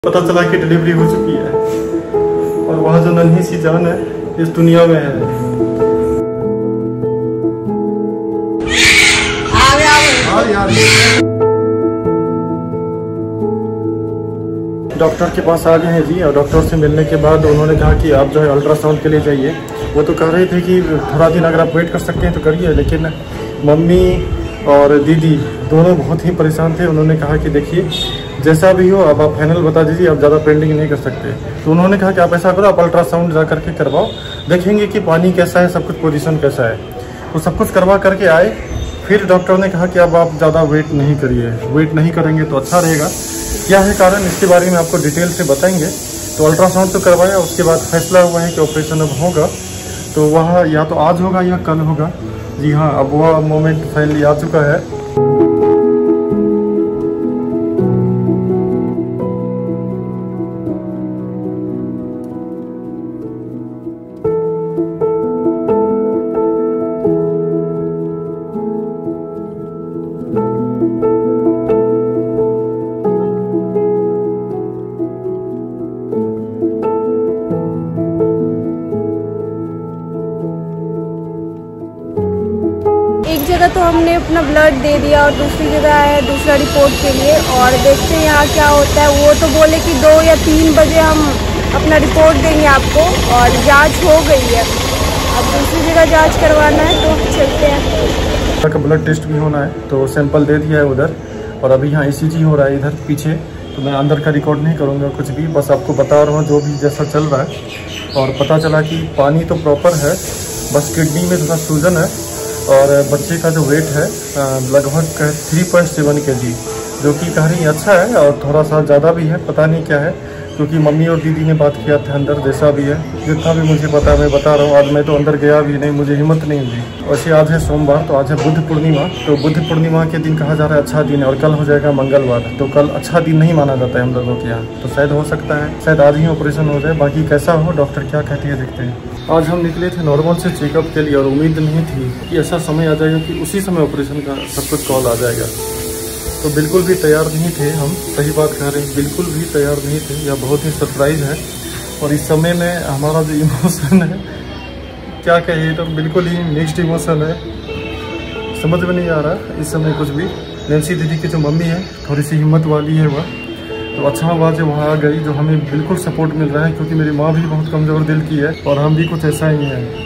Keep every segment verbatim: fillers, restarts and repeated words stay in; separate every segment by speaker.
Speaker 1: पता चला कि डिलीवरी हो चुकी है और वह जो नन्ही सी जान है इस दुनिया में है। डॉक्टर के पास आ गए हैं जी, और डॉक्टर से मिलने के बाद उन्होंने कहा कि आप जो है अल्ट्रासाउंड के लिए जाइए। वो तो कह रहे थे कि थोड़ा दिन अगर आप वेट कर सकते हैं तो करिए, लेकिन मम्मी और दीदी दोनों बहुत ही परेशान थे। उन्होंने कहा कि देखिए जैसा भी हो अब आप फाइनल बता दीजिए, आप ज़्यादा पेंडिंग नहीं कर सकते। तो उन्होंने कहा कि आप ऐसा करो, आप अल्ट्रासाउंड जा करके करवाओ, देखेंगे कि पानी कैसा है, सब कुछ पोजीशन कैसा है। तो सब कुछ करवा करके आए, फिर डॉक्टर ने कहा कि अब आप ज़्यादा वेट नहीं करिए, वेट नहीं करेंगे तो अच्छा रहेगा। क्या है कारण, इसके बारे में आपको डिटेल से बताएंगे। तो अल्ट्रासाउंड तो करवाया, उसके बाद फैसला हुआ है कि ऑपरेशन अब होगा, तो वह या तो आज होगा या कल होगा। जी हाँ, अब वह मोमेंट फाइनली आ चुका है।
Speaker 2: एक जगह तो हमने अपना ब्लड दे दिया और दूसरी जगह है दूसरा रिपोर्ट के लिए, और देखते हैं यहाँ क्या होता है। वो तो बोले कि दो या तीन बजे हम अपना रिपोर्ट देंगे आपको, और जांच हो गई है। अब दूसरी जगह जांच करवाना है तो चलते हैं।
Speaker 1: का ब्लड टेस्ट भी होना है, तो सैंपल दे दिया है उधर, और अभी यहाँ ईसीजी हो रहा है इधर पीछे। तो मैं अंदर का रिकॉर्ड नहीं करूँगा कुछ भी, बस आपको बता रहा हूँ जो भी जैसा चल रहा है। और पता चला कि पानी तो प्रॉपर है, बस किडनी में थोड़ा सूजन है, और बच्चे का जो वेट है लगभग थ्री पॉइंट सेवन के जी, जो कि कह रही अच्छा है, और थोड़ा सा ज़्यादा भी है, पता नहीं क्या है, क्योंकि मम्मी और दीदी ने बात किया था अंदर। जैसा भी है, जितना भी मुझे पता मैं बता रहा हूँ। आज मैं तो अंदर गया भी नहीं, मुझे हिम्मत नहीं हुई। वैसे आज है सोमवार, तो आज है बुद्ध पूर्णिमा। तो बुद्ध पूर्णिमा के दिन कहा जा रहा है अच्छा दिन है, और कल हो जाएगा मंगलवार, तो कल अच्छा दिन नहीं माना जाता है हम लोगों के यहाँ। तो शायद हो सकता है शायद आज ही ऑपरेशन हो जाए, बाकी कैसा हो डॉक्टर क्या कहती है देखते हैं। आज हम निकले थे नॉर्मल से चेकअप के लिए, और उम्मीद नहीं थी कि ऐसा समय आ जाएगा कि उसी समय ऑपरेशन का सब कुछ कॉल आ जाएगा। तो बिल्कुल भी तैयार नहीं थे हम, सही बात कह रहे हैं, बिल्कुल भी तैयार नहीं थे। यह बहुत ही सरप्राइज़ है, और इस समय में हमारा जो इमोशन है क्या कहिए, तो बिल्कुल ही मिक्स्ड इमोशन है, समझ में नहीं आ रहा इस समय कुछ भी। नैन्सी दीदी की जो मम्मी है थोड़ी सी हिम्मत वाली है वह, तो अच्छा हुआ जो वहाँ आ गई, जो हमें बिल्कुल सपोर्ट मिल रहा है, क्योंकि मेरी माँ भी बहुत कमज़ोर दिल की है, और हम भी कुछ ऐसा ही है।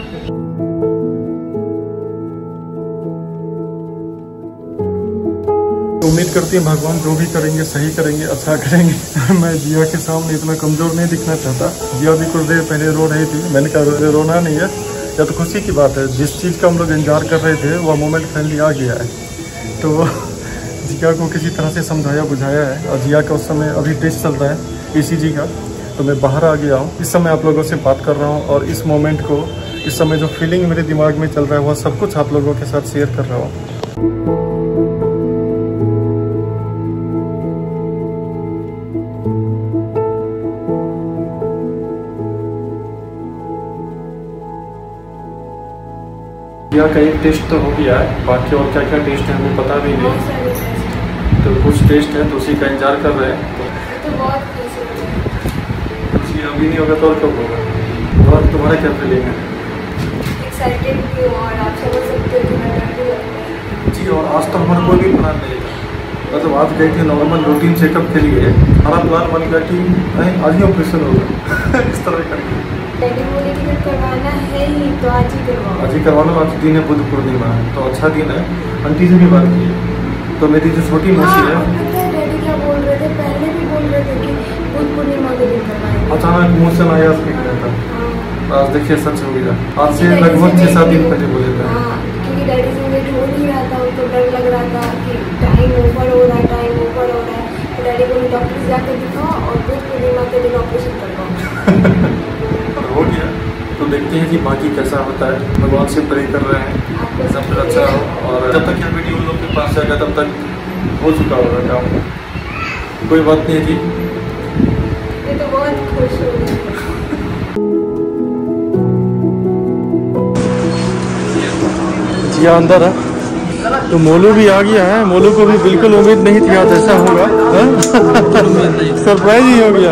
Speaker 1: उम्मीद करती हैं भगवान जो भी करेंगे सही करेंगे, अच्छा करेंगे। मैं जिया के सामने इतना कमज़ोर नहीं दिखना चाहता। जिया भी कुछ देर पहले रो रही थी, मैंने कहा रोना नहीं है, या तो खुशी की बात है। जिस चीज़ का हम लोग इंतजार कर रहे थे वह मोमेंट फाइनली आ गया है। तो जिया को किसी तरह से समझाया बुझाया है, और जिया का उस समय अभी टेस्ट चल रहा है ईसीजी का, तो मैं बाहर आ गया हूँ। इस समय आप लोगों से बात कर रहा हूँ, और इस मोमेंट को, इस समय जो फीलिंग मेरे दिमाग में चल रहा है वह सब कुछ आप लोगों के साथ शेयर कर रहा हूँ। जिया का एक टेस्ट तो हो गया है, बाकी और क्या क्या टेस्ट है हमें पता भी नहीं, तो कुछ टेस्ट है तो उसी का इंतजार कर रहे हैं। तो कुछ अभी नहीं होगा तो और कब होगा। और तुम्हारा क्या फीलिंग है?
Speaker 2: एक्साइटेड भी हूं, और आप समझ सकते हो कि मैं डर भी लगता है जी।
Speaker 1: और आज तो हमारा कोई भी प्लान नहीं था, मतलब आज गए थे नॉर्मल रूटीन चेकअप के लिए, हमारा प्लान बन गया कि नहीं आज ही ऑपरेशन होगा। इस तरह करके
Speaker 2: डैडी बोले कि जब करवाना है ही तो आज ही करवाओ।
Speaker 1: आज ही करवाना, आज दिन है बुद्ध पूर्णिमा है, तो अच्छा दिन है। आंटी से भी बात की, तो मेरी जो छोटी मौसी है,
Speaker 2: डैडी क्या बोल रहे थे, पहले भी बोल रहे थे कि बुद्ध पूर्णिमा के दिन करवाएंगे।
Speaker 1: अचानक मुँह से आया था, आज देखिए सच हो गया। आज से लगभग छः सात दिन पहले बोले थे,
Speaker 2: क्योंकि डैडी से वेट हो नहीं रहा था, उनको डर लग रहा था कि टाइम ओवर हो रहा है, टाइम ओवर हो रहा है। तो डैडी बोले डॉक्टर से जाकर दिखाओ और बुद्ध पूर्णिमा के दिन ऑपरेशन करवाओ।
Speaker 1: हो गया, तो देखते हैं कि बाकी कैसा होता है। भगवान से प्रे कर रहे हैं सब कुछ अच्छा हो, और जब तक यह वीडियो उन लोग के पास जाएगा तब तक हो चुका होगा काम। कोई बात नहीं है जी,
Speaker 2: ये तो बहुत खुश हो गई।
Speaker 1: जिया अंदर है, तो मोलू भी आ गया है। मोलू को भी बिल्कुल उम्मीद नहीं थी आज ऐसा होगा। सरप्राइज ही हो गया।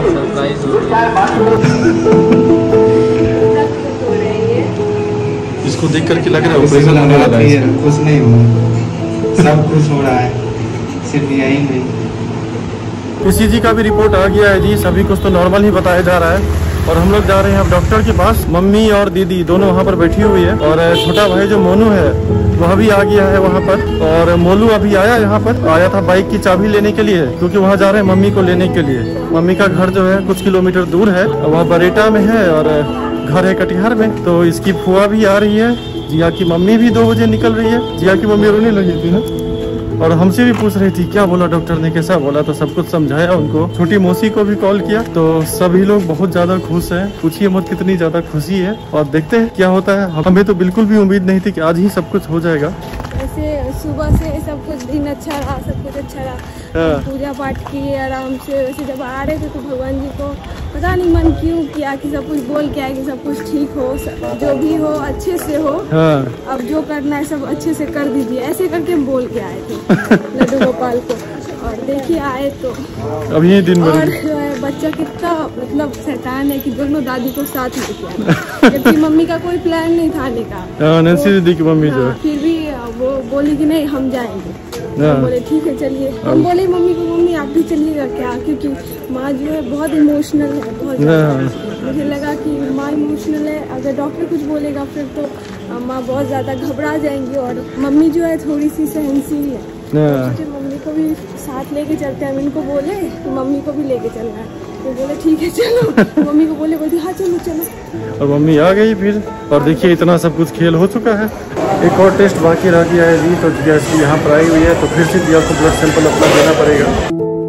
Speaker 1: इसको देख करके लग रहा है ऑपरेशन होने वाला है।
Speaker 3: कुछ नहीं हुआ, सब कुछ हो रहा है, सिर्फ यही नहीं।
Speaker 1: ईसीजी का भी रिपोर्ट आ गया है जी। सभी कुछ तो नॉर्मल ही बताया जा रहा है और हम लोग जा रहे हैं अब डॉक्टर के पास। मम्मी और दीदी दोनों वहाँ पर बैठी हुई है और छोटा भाई जो मोनू है वह भी आ गया है वहाँ पर। और मोलू अभी आया यहाँ पर, आया था बाइक की चाबी लेने के लिए, क्योंकि वहाँ जा रहे हैं मम्मी को लेने के लिए। मम्मी का घर जो है कुछ किलोमीटर दूर है, वह बरेटा में है और घर है कटिहार में। तो इसकी फुआ भी आ रही है, जिया की मम्मी भी दो बजे निकल रही है। जिया की मम्मी रोने लगी थी ना, और हमसे भी पूछ रही थी क्या बोला डॉक्टर ने, कैसा बोला। तो सब कुछ समझाया उनको। छोटी मौसी को भी कॉल किया, तो सभी लोग बहुत ज्यादा खुश हैं। पूछिए मत कितनी ज्यादा खुशी है, और देखते हैं क्या होता है। हमें तो बिल्कुल भी उम्मीद नहीं थी कि आज ही सब कुछ हो जाएगा।
Speaker 2: ऐसे सुबह से सब कुछ दिन अच्छा रहा, सब कुछ अच्छा रहा, पूजा पाठ किए आराम से। वैसे जब आ रहे थे तो भगवान जी को पता नहीं मन क्यों किया कि सब कुछ बोल के आए कि सब कुछ ठीक हो, जो भी हो अच्छे से हो। हाँ। अब जो करना है सब अच्छे से कर दीजिए, ऐसे करके हम बोल के आए थे लड्डू गोपाल को। और देखिए आए तो
Speaker 1: अब ये दिन
Speaker 2: और जो है बच्चा कितना मतलब शैतान है कि दोनों दादी को साथ लेके आए, जबकि मम्मी का कोई प्लान नहीं था आने का।
Speaker 1: नैन्सी दीदी की मम्मी जो है,
Speaker 2: फिर भी वो बोली कि नहीं हम जाएंगे। हम बोले ठीक है चलिए। हम बोले मम्मी को मम्मी आप भी चलिएगा क्या, क्योंकि माँ जो है बहुत इमोशनल है, बहुत ज़्यादा। मुझे लगा कि माँ इमोशनल है, अगर डॉक्टर कुछ बोलेगा फिर तो माँ बहुत ज़्यादा घबरा जाएंगी। और मम्मी जो है थोड़ी सी सहनशील है, तो मम्मी को भी साथ लेके चलते हैं। हम इनको बोले तो मम्मी को भी लेके चलना है, तो बोले ठीक है चलो। मम्मी को बोले बोलती हाँ चलो चलो, और
Speaker 1: मम्मी आ गई फिर। और देखिए इतना सब कुछ खेल हो चुका है। एक और टेस्ट बाकी रह गया है जी। तो जैसे यहाँ पर आई हुई है तो फिर से दिया को ब्लड सैंपल अपना देना पड़ेगा।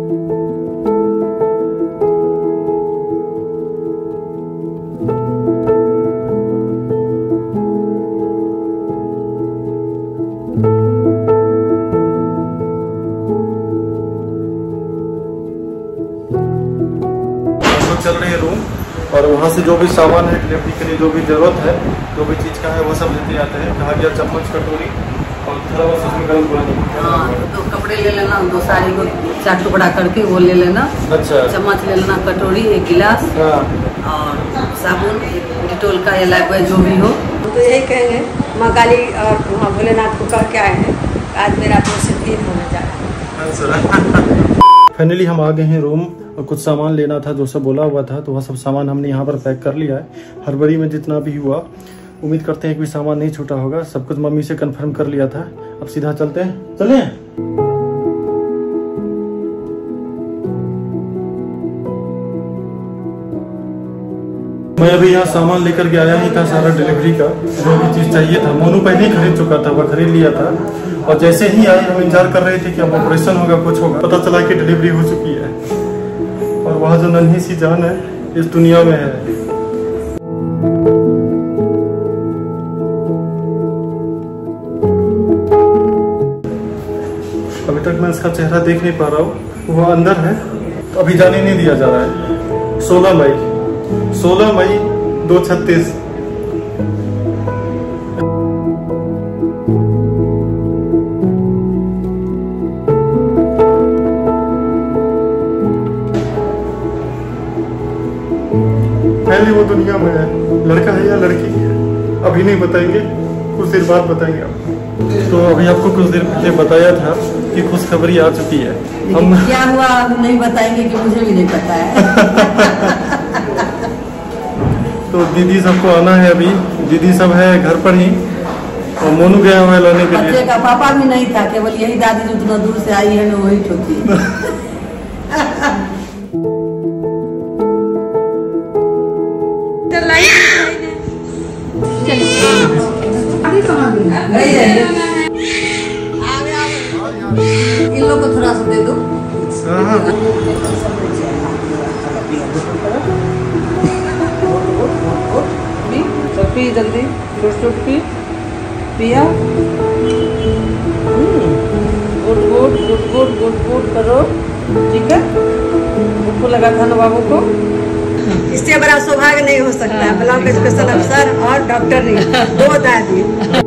Speaker 1: चल रहे हैं रूम, और वहाँ से जो भी सामान है डिलीवरी के लिए जो भी जरूरत है, जो भी चीज़ का है वो सब लेते आते हैं। कहा गया चम्मच कटोरी और थोड़ा बहुत उसमें गर्म पानी।
Speaker 4: हाँ, तो कपड़े ले लेना, दो साड़ी को चार टुकड़ा करके वो ले लेना। अच्छा। चम्मच ले लेना, कटोरी, एक गिलास। हाँ। और साबुन, डिटोल का या लाइफ जो भी हो।
Speaker 5: तो यही कहेंगे माँ काली और वहाँ भोलेनाथ को कह के आए हैं, आज मेरा तो से तीन होने जा रहा है।
Speaker 1: फाइनली हम आ गए हैं रूम, और कुछ सामान लेना था जो सब बोला हुआ था, तो वह सब सामान हमने यहाँ पर पैक कर लिया है। हड़बड़ी में जितना भी हुआ, उम्मीद करते हैं कि सामान नहीं छूटा होगा। सब कुछ मम्मी से कंफर्म कर लिया था। अब सीधा चलते हैं, चलें। मैं अभी यहाँ सामान लेकर के आया ही था, सारा डिलीवरी का जो भी चीज़ चाहिए था। मोनू पहले ही खरीद चुका था, वह खरीद लिया था। और जैसे ही आए हम इंतजार कर रहे थे कि अब ऑपरेशन होगा, कुछ होगा। पता चला कि डिलीवरी हो चुकी है, और वह जो नन्ही सी जान है इस दुनिया में है। अभी तक मैं इसका चेहरा देख नहीं पा रहा हूँ, वो अंदर है, तो अभी जाने नहीं दिया जा रहा है। सोलह मई सोलह मई दो छत्तीस। पहले वो दुनिया में है, लड़का है या लड़की अभी नहीं बताएंगे, कुछ देर बाद बताएंगे आपको। तो अभी आपको कुछ देर पहले बताया था कि खुशखबरी आ चुकी है। हम
Speaker 4: क्या हुआ अभी नहीं बताएंगे कि मुझे भी नहीं पता है।
Speaker 1: तो दीदी सबको आना है, अभी दीदी सब है घर पर ही, और मोनू गया हुआ है लाने के लिए।
Speaker 4: बच्चे का पापा भी नहीं था, केवल यही दादी जो इतना दूर से आई है ना वही छोटी। इन लोग को थोड़ा सा दे दो। पी जल्दी, छुट पी पिया। Good good good good good good करो, ठीक है। उनको लगा था ना बाबू को।
Speaker 5: इससे बड़ा सौभाग्य नहीं हो सकता है। ब्लॉक स्पेशल अफसर और डॉक्टर नहीं, दो दादी।